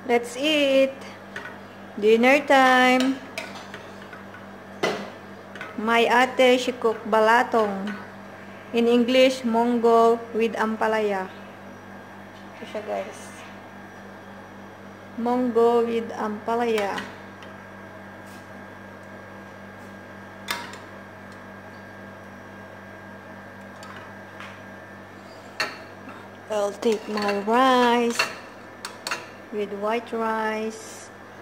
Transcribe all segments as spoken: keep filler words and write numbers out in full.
Let's eat. Dinner time. My ate, she cook balatong. In English, monggo with ampalaya. Ito siya, guys. Monggo with ampalaya. I'll take my rice with white rice.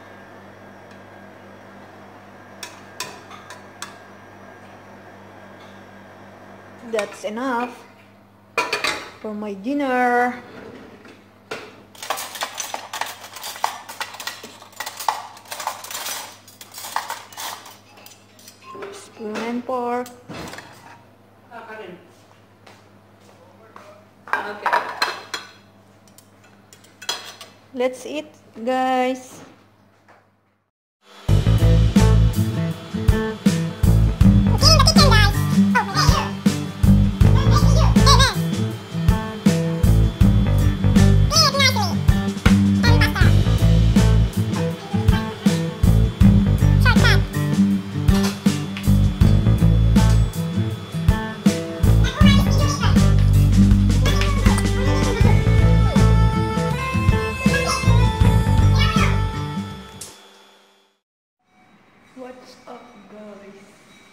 That's enough for my dinner. Spoon and fork. Okay. Let's eat, guys. What's up, guys?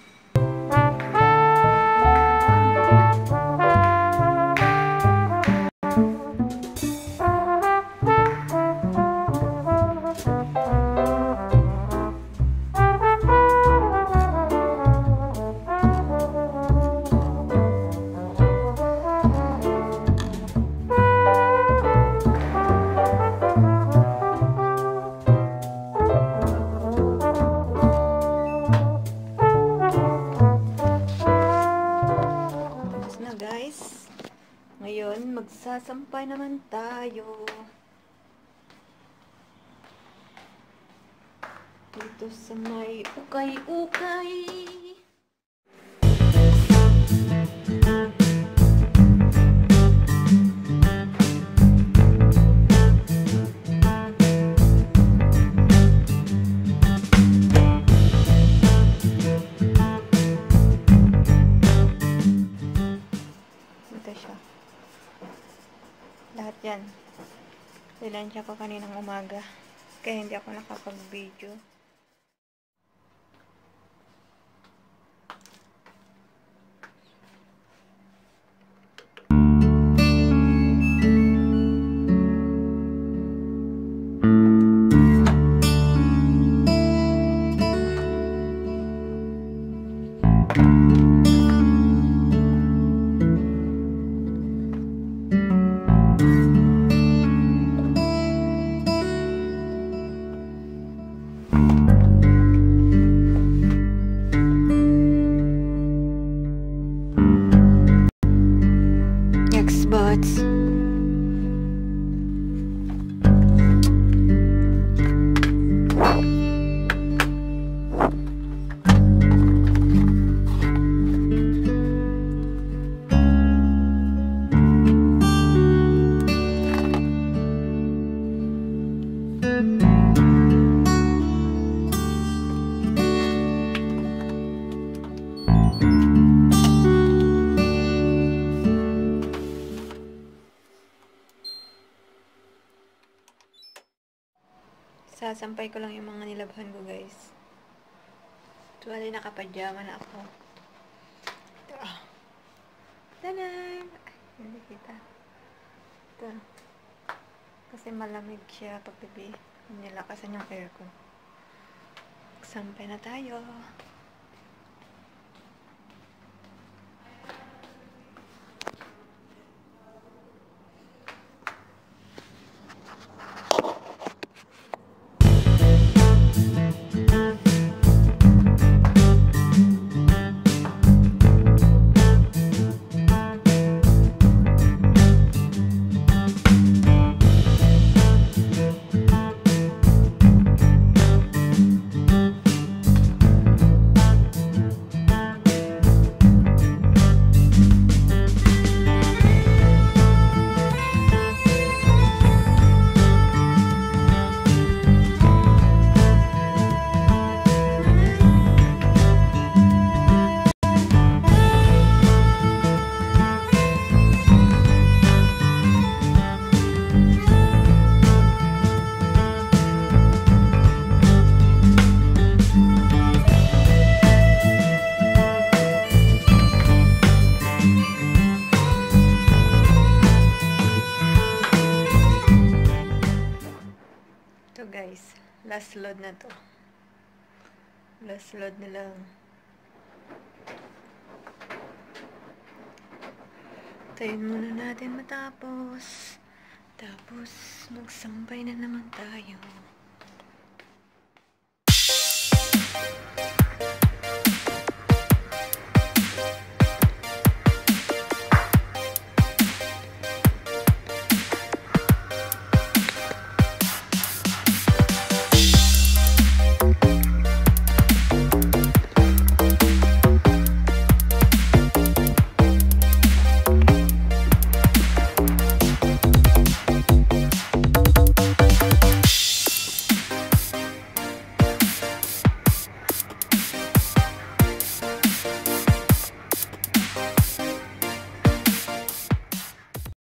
Ngayon, magsasampay naman tayo. Dito sa may ukay-ukay. Ito siya. Lahat yan. Nilansya ko kaninang umaga. Kaya hindi ako nakapag-video. Xbox. Sasampay ko lang yung mga nilabhan ko, guys. Tuwali, nakapajama na ako. Ito. Tanan! Ay, hindi kita. Ito. Kasi malamig siya pag gabi. Nilakasan yung aircon. Sampay na tayo. Ito guys, last load na to. Last load na lang. Tayin muna natin matapos. Tapos, magsampay na naman tayo.